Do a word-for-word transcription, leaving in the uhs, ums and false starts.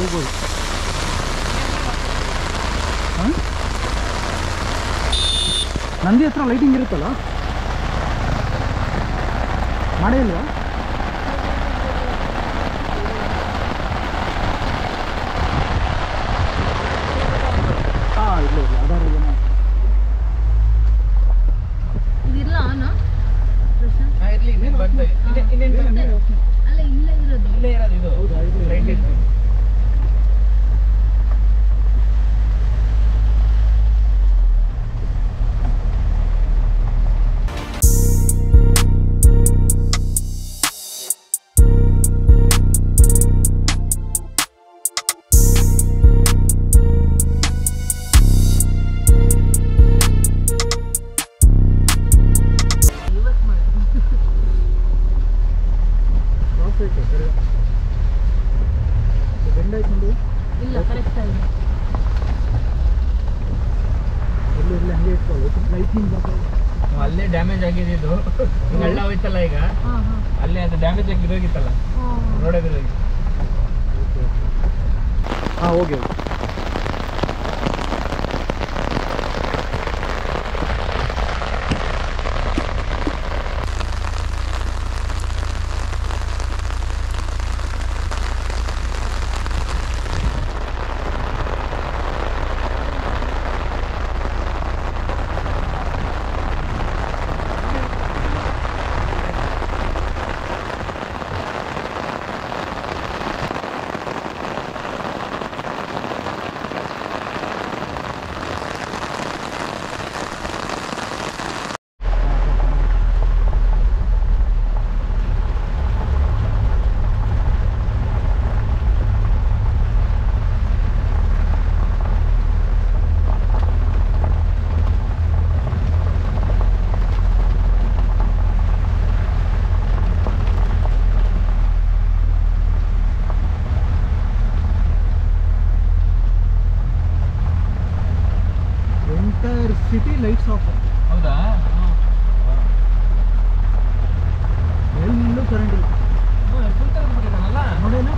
ಹೋಗ್ಬೋದು. ಹಾಂ, ನಂದಿ ಹತ್ರ ಲೈಟಿಂಗ್ ಇರುತ್ತಲ್ಲ, ಮಾಡೇ ಇಲ್ವಾ? ಹಾಂ, ಇಲ್ಲ ಇಲ್ಲ ಅದಾರ ಏನೋ ಇದಿಲ್ಲ ಅಲ್ಲ, ಇಲ್ಲೇ ಇರೋದು ಇಲ್ಲೇ ಇರೋದು ಇದು. ಹೌದಾ? ಲೈಟ್ ಇತ್ತು. ಇಲ್ಲ, ಕರೆಕ್ಟ್ ಆಗಿದೆ. ಅಲ್ಲೇ ಡ್ಯಾಮೇಜ್ ಆಗಿದೆ ಇದು. ಹಳ್ಳ ಹೋಯ್ತಲ್ಲ ಈಗ, ಅಲ್ಲೇ ಅದು ಡ್ಯಾಮೇಜ್ ಆಗಿ ಇರೋಗಿತ್ತಲ್ಲ, ನೋಡೋದಿರೋಗಿ. ಹಾಂ, ಹೋಗಿ ಸಿಟಿ ಲೈಟ್ಸ್ ಆಫ್. ಹೌದಾ? ಎಲ್ಲೂ ಕರೆಂಟ್ ಇಲ್ಲ. ಫುಲ್ ತೆಗೆದುಬಿಟ್ಟಿದ್ದಾನಲ್ಲ ನೋಡೇನು.